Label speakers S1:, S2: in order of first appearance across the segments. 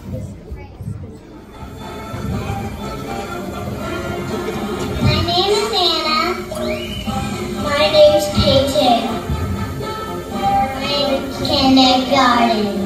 S1: My name is Anna. My name's Peyton. We're in kindergarten.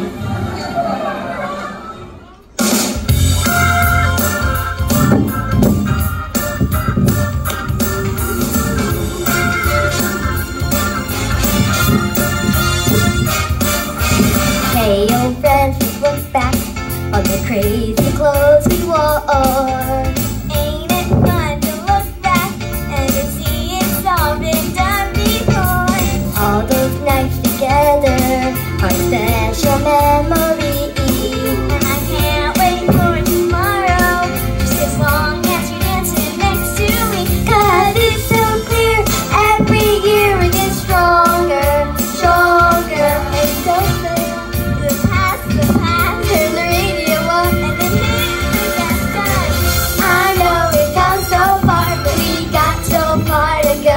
S2: Hey, old friends, let's look back on the crazy clothes we wore. Ain't it fun to look back and to see it's all been done before? All those nights together are special memories, and I can't wait for tomorrow, just as long as you're dancing next to me. 'Cause it's so clear, every year it gets stronger, stronger, and so clear. The past, turn the radio up, and the music gets done. I know we've come so far, but we got so far to go.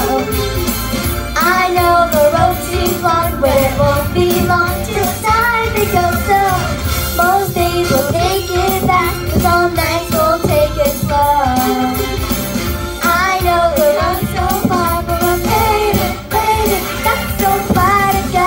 S2: I know the road seems long, but it won't be long till it's time to go. So most days we'll take it back, 'cause all nights we'll take it slow. I know the road's so far, but we're faded, got so far to go.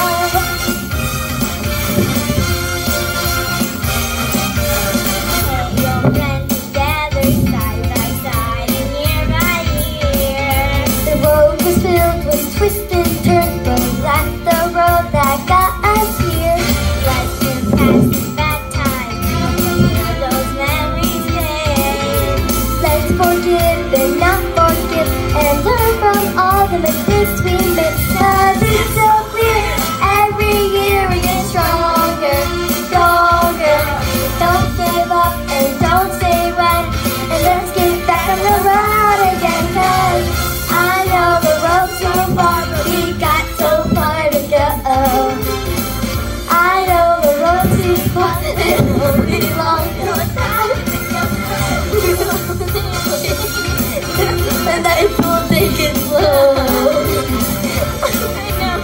S2: Your friends together, side by side and year by year. The road was filled with twists and turns, but that's the road that got us here. Let's just pass the bad times, let those memories stay. Let's forgive and not forget, and learn from all the mistakes we made. 'Cause it's so clear, every year we get stronger, stronger. Don't give up and don't say when, and let's get back on the road again. 'Cause I know the road's so far, but we got so far to go. I know the road's too far, it won't be long till it's time to go. And I will take it slow. I know.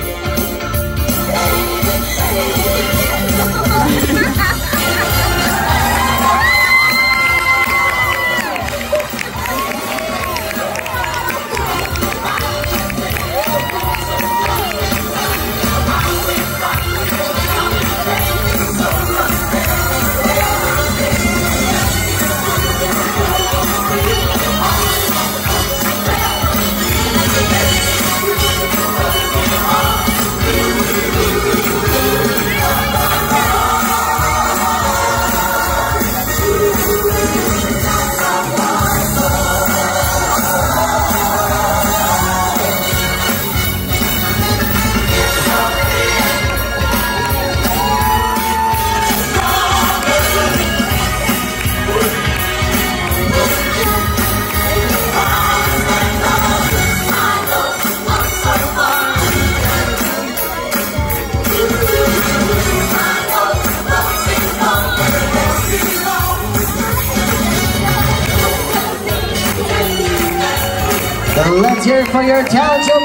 S3: Let's hear it for your talent show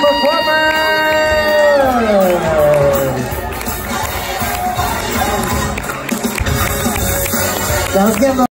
S3: performers! Let's give them